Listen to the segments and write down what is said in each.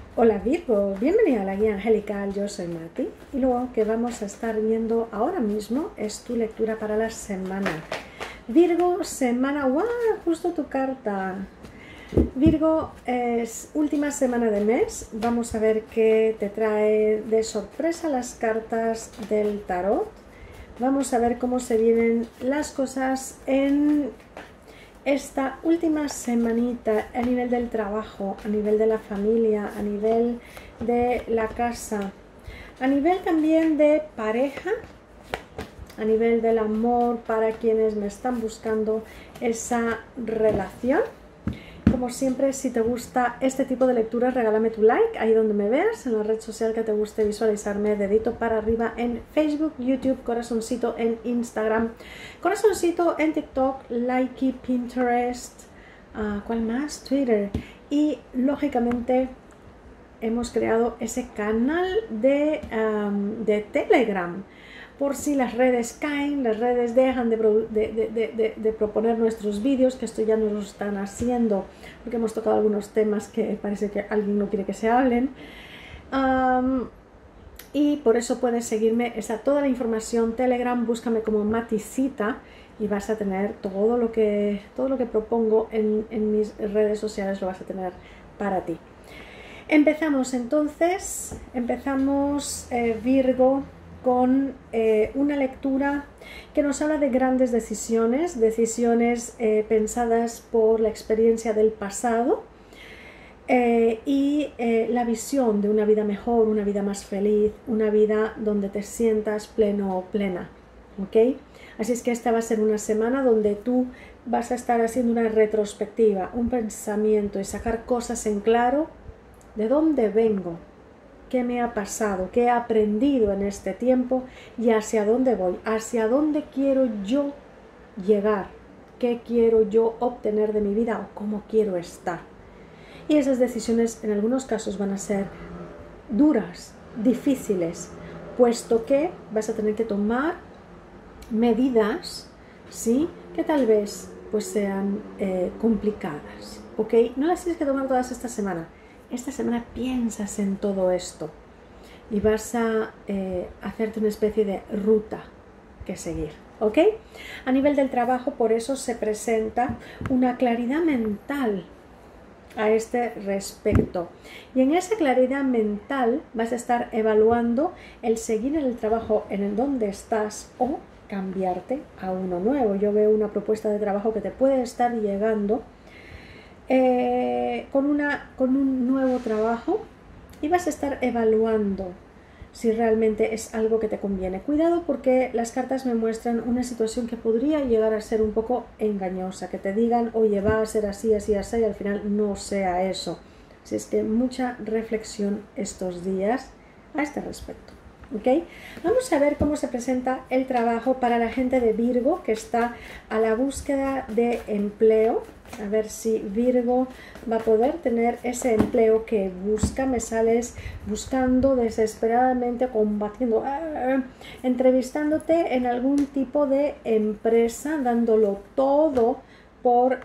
Hola Virgo, bienvenida a la guía angelical, yo soy Mati y lo que vamos a estar viendo ahora mismo es tu lectura para la semana. Virgo, semana, ¡wow! Justo tu carta. Virgo, es última semana de mes, vamos a ver qué te trae de sorpresa las cartas del tarot. Vamos a ver cómo se vienen las cosas en esta última semanita a nivel del trabajo, a nivel de la familia, a nivel de la casa, a nivel también de pareja, a nivel del amor para quienes me están buscando esa relación. Como siempre, si te gusta este tipo de lecturas, regálame tu like ahí donde me veas, en la red social que te guste visualizarme, dedito para arriba en Facebook, YouTube, corazoncito en Instagram, corazoncito en TikTok, likey, Pinterest, ¿cuál más? Twitter. Y lógicamente hemos creado ese canal de Telegram. Por si las redes caen, las redes dejan de proponer nuestros vídeos, que esto ya nos lo están haciendo, porque hemos tocado algunos temas que parece que alguien no quiere que se hablen. Y por eso puedes seguirme, está toda la información, Telegram, búscame como Maticita y vas a tener todo lo que propongo en mis redes sociales, lo vas a tener para ti. Empezamos entonces, Virgo, con una lectura que nos habla de grandes decisiones pensadas por la experiencia del pasado y la visión de una vida mejor, una vida más feliz, una vida donde te sientas pleno o plena, ¿ok? Así es que esta va a ser una semana donde tú vas a estar haciendo una retrospectiva, un pensamiento y sacar cosas en claro. ¿De dónde vengo? ¿Qué me ha pasado? ¿Qué he aprendido en este tiempo? ¿Y hacia dónde voy? ¿Hacia dónde quiero yo llegar? ¿Qué quiero yo obtener de mi vida o cómo quiero estar? Y esas decisiones en algunos casos van a ser duras, difíciles, puesto que vas a tener que tomar medidas, ¿sí? Que tal vez pues sean complicadas, ¿ok? No las tienes que tomar todas esta semana. Esta semana piensas en todo esto y vas a hacerte una especie de ruta que seguir, ¿ok? A nivel del trabajo, por eso se presenta una claridad mental a este respecto. Y en esa claridad mental vas a estar evaluando el seguir en el trabajo en el donde estás o cambiarte a uno nuevo. Yo veo una propuesta de trabajo que te puede estar llegando con un nuevo trabajo y vas a estar evaluando si realmente es algo que te conviene. Cuidado porque las cartas me muestran una situación que podría llegar a ser un poco engañosa, que te digan, oye, va a ser así, así, así, y al final no sea eso. Así es que mucha reflexión estos días a este respecto. ¿Okay? Vamos a ver cómo se presenta el trabajo para la gente de Virgo que está a la búsqueda de empleo. A ver si Virgo va a poder tener ese empleo que busca. Me sales buscando desesperadamente, combatiendo, entrevistándote en algún tipo de empresa, dándolo todo por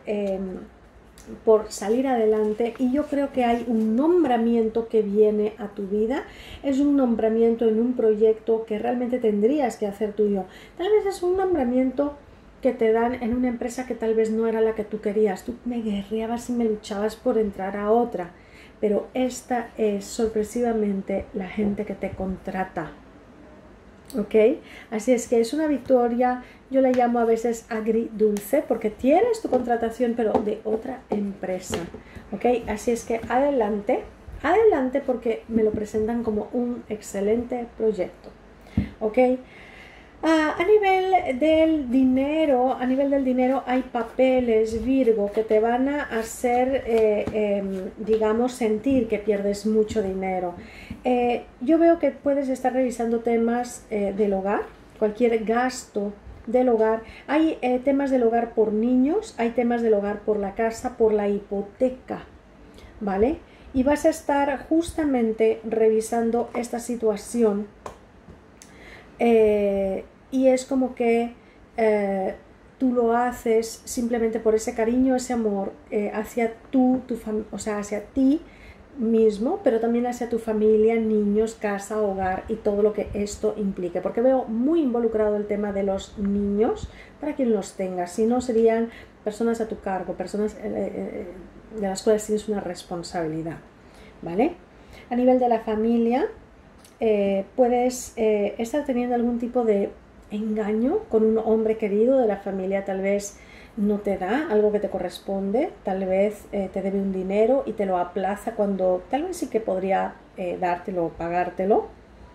salir adelante, y yo creo que hay un nombramiento que viene a tu vida. Es un nombramiento en un proyecto que realmente tendrías que hacer tuyo. Tal vez es un nombramiento que te dan en una empresa que tal vez no era la que tú querías. Tú me guerreabas y me luchabas por entrar a otra, pero esta es sorpresivamente la gente que te contrata. ¿Ok? Así es que es una victoria, yo la llamo a veces agridulce, porque tienes tu contratación pero de otra empresa. ¿Ok? Así es que adelante, adelante, porque me lo presentan como un excelente proyecto. ¿Ok? A nivel del dinero, hay papeles, Virgo, que te van a hacer, digamos, sentir que pierdes mucho dinero. Yo veo que puedes estar revisando temas del hogar, cualquier gasto del hogar. Hay temas del hogar por niños, hay temas del hogar por la casa, por la hipoteca, ¿vale? Y vas a estar justamente revisando esta situación. Y es como que tú lo haces simplemente por ese cariño, ese amor hacia hacia ti, mismo, pero también hacia tu familia, niños, casa, hogar y todo lo que esto implique, porque veo muy involucrado el tema de los niños para quien los tenga. Si no, serían personas a tu cargo, personas de las cuales tienes una responsabilidad, ¿vale? A nivel de la familia, puedes estar teniendo algún tipo de engaño con un hombre querido de la familia. Tal vez no te da algo que te corresponde, tal vez te debe un dinero y te lo aplaza cuando tal vez sí que podría dártelo o pagártelo.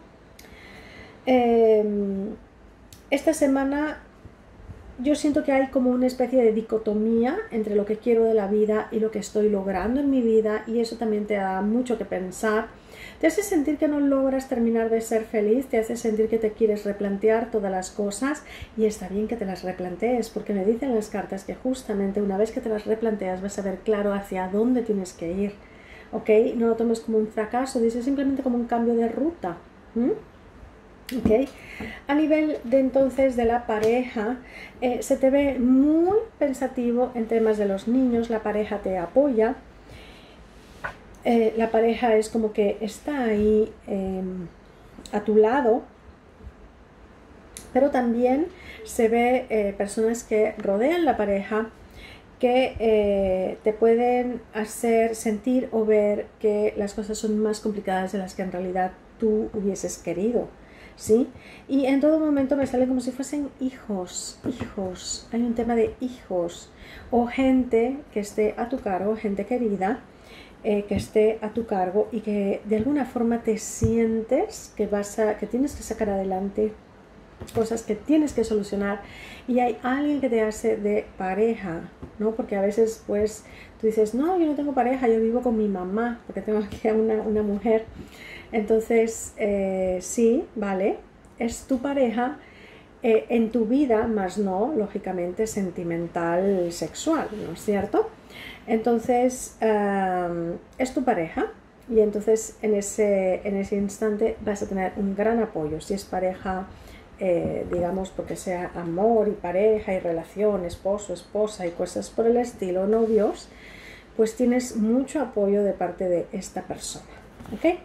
Esta semana yo siento que hay como una especie de dicotomía entre lo que quiero de la vida y lo que estoy logrando en mi vida, y eso también te da mucho que pensar. Te hace sentir que no logras terminar de ser feliz, te hace sentir que te quieres replantear todas las cosas, y está bien que te las replantees, porque me dicen las cartas que justamente una vez que te las replanteas vas a ver claro hacia dónde tienes que ir, ¿ok? No lo tomes como un fracaso, dice simplemente como un cambio de ruta. ¿Okay? A nivel de entonces de la pareja, se te ve muy pensativo en temas de los niños. La pareja te apoya, la pareja es como que está ahí a tu lado, pero también se ve personas que rodean la pareja que te pueden hacer sentir o ver que las cosas son más complicadas de las que en realidad tú hubieses querido, ¿sí? Y en todo momento me sale como si fuesen hijos, hay un tema de hijos o gente que esté a tu cargo, gente querida, que esté a tu cargo y que de alguna forma te sientes que tienes que sacar adelante cosas que tienes que solucionar, y hay alguien que te hace de pareja, ¿no? Porque a veces pues tú dices, no, yo no tengo pareja, yo vivo con mi mamá, porque tengo aquí a una mujer. Entonces, sí, vale, es tu pareja en tu vida, más no, lógicamente, sentimental, sexual, ¿no es cierto? Entonces, es tu pareja, y entonces en ese instante vas a tener un gran apoyo. Si es pareja, digamos, porque sea amor y pareja y relación, esposo, esposa y cosas por el estilo, novios, pues tienes mucho apoyo de parte de esta persona, ¿ok?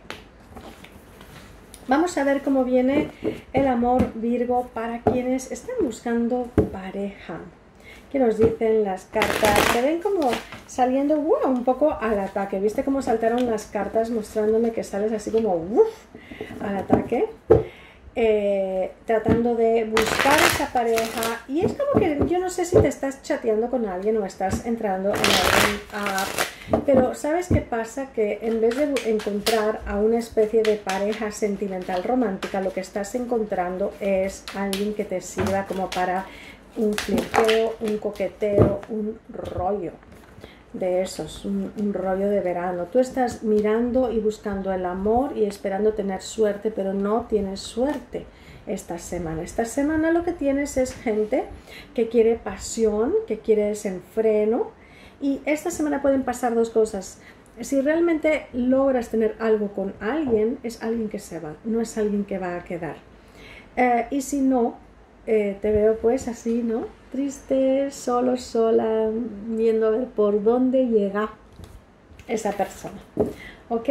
Vamos a ver cómo viene el amor, Virgo, para quienes están buscando pareja. ¿Qué nos dicen las cartas? Se ven como saliendo un poco al ataque. ¿Viste cómo saltaron las cartas mostrándome que sales así como al ataque? Tratando de buscar esa pareja, y es como que yo no sé si te estás chateando con alguien o estás entrando en alguna app, pero ¿sabes qué pasa? Que en vez de encontrar a una especie de pareja sentimental romántica, lo que estás encontrando es alguien que te sirva como para un flirteo, un coqueteo, un rollo de esos, un rollo de verano. Tú estás mirando y buscando el amor y esperando tener suerte, pero no tienes suerte esta semana. Esta semana lo que tienes es gente que quiere pasión, que quiere desenfreno, y esta semana pueden pasar dos cosas. Si realmente logras tener algo con alguien, es alguien que se va, no es alguien que va a quedar. Y si no, te veo pues así, ¿no? Triste, solo, sola, viendo a ver por dónde llega esa persona, ¿ok?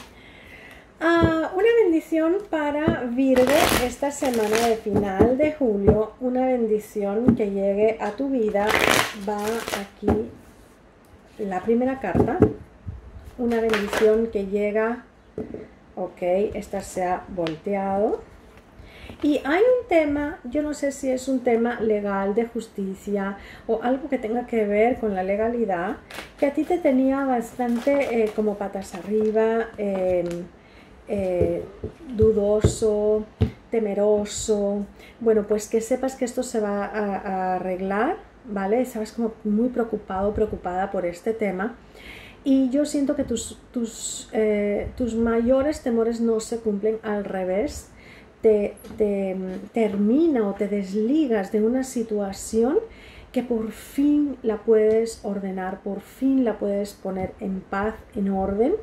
Una bendición para Virgo esta semana de final de julio, una bendición que llegue a tu vida. Va aquí la primera carta, una bendición que llega, ok, esta se ha volteado. Y hay un tema, yo no sé si es un tema legal, de justicia o algo que tenga que ver con la legalidad, que a ti te tenía bastante como patas arriba, dudoso, temeroso. Bueno, pues que sepas que esto se va a arreglar, ¿vale? Estabas como muy preocupado, preocupada por este tema. Y yo siento que tus mayores temores no se cumplen, al revés. Te termina o te desligas de una situación que por fin la puedes ordenar, por fin la puedes poner en paz, en orden.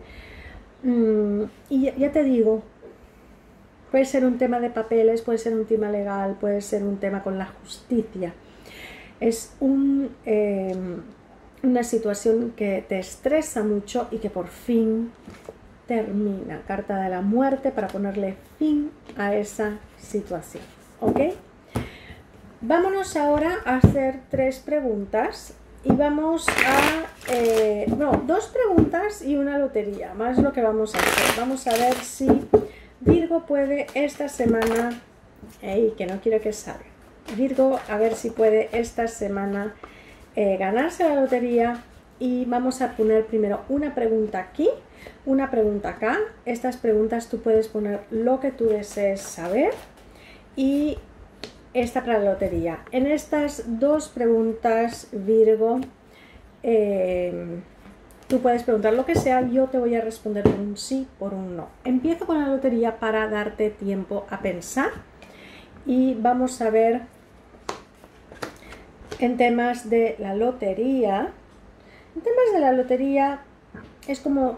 Y ya te digo, puede ser un tema de papeles, puede ser un tema legal, puede ser un tema con la justicia. Es una situación que te estresa mucho y que por fin termina, carta de la muerte para ponerle fin a esa situación, ¿ok? Vámonos ahora a hacer 3 preguntas y vamos a, no, 2 preguntas y una lotería, más lo que vamos a hacer. Vamos a ver si Virgo puede esta semana, que no quiero que salga, Virgo, a ver si puede esta semana ganarse la lotería. Y vamos a poner primero una pregunta aquí, una pregunta acá. Estas preguntas tú puedes poner lo que tú desees saber y esta para la lotería. En estas 2 preguntas, Virgo, tú puedes preguntar lo que sea, yo te voy a responder por un sí, por un no. Empiezo con la lotería para darte tiempo a pensar y vamos a ver en temas de la lotería. En temas de la lotería es como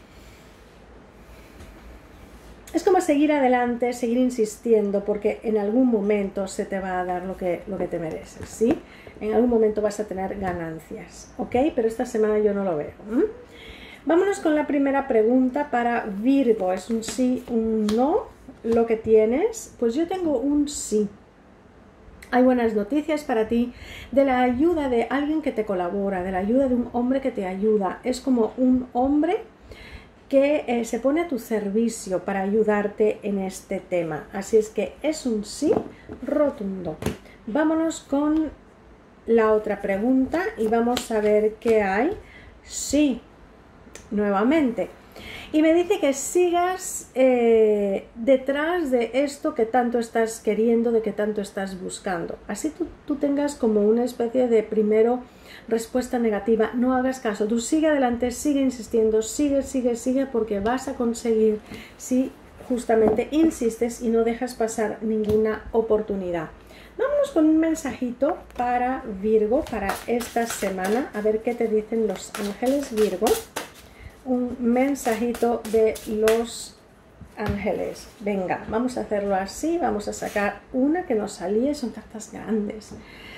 seguir adelante, seguir insistiendo, porque en algún momento se te va a dar lo que te mereces, ¿sí? En algún momento vas a tener ganancias, ¿ok? Pero esta semana yo no lo veo. Vámonos con la primera pregunta para Virgo. ¿Es un sí, un no lo que tienes? Pues yo tengo un sí. Hay buenas noticias para ti, de la ayuda de alguien que te colabora, de la ayuda de un hombre que te ayuda. Es como un hombre que se pone a tu servicio para ayudarte en este tema. Así es que es un sí rotundo. Vámonos con la otra pregunta y vamos a ver qué hay. Sí, nuevamente. Y me dice que sigas detrás de esto que tanto estás queriendo, de que tanto estás buscando. Así tú tengas como una especie de primero respuesta negativa. No hagas caso, tú sigue adelante, sigue insistiendo, sigue, porque vas a conseguir si justamente insistes y no dejas pasar ninguna oportunidad. Vámonos con un mensajito para Virgo, para esta semana. A ver qué te dicen los ángeles, Virgo. Un mensajito de los ángeles. Venga, vamos a hacerlo así. Vamos a sacar una que nos salía. Son cartas grandes.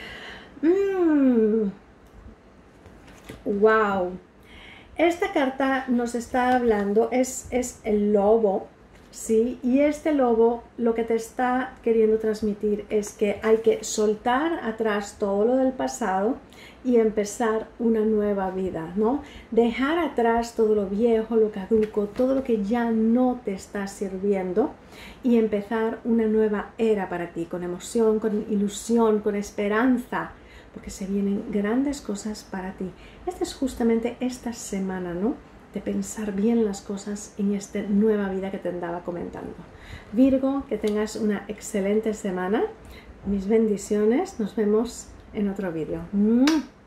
Wow. Esta carta nos está hablando, es el lobo, ¿sí? Y este lobo lo que te está queriendo transmitir es que hay que soltar atrás todo lo del pasado y empezar una nueva vida, ¿no? Dejar atrás todo lo viejo, lo caduco, todo lo que ya no te está sirviendo y empezar una nueva era para ti, con emoción, con ilusión, con esperanza, porque se vienen grandes cosas para ti. Esta es justamente esta semana, ¿no? De pensar bien las cosas en esta nueva vida que te andaba comentando. Virgo, que tengas una excelente semana. Mis bendiciones. Nos vemos en otro vídeo.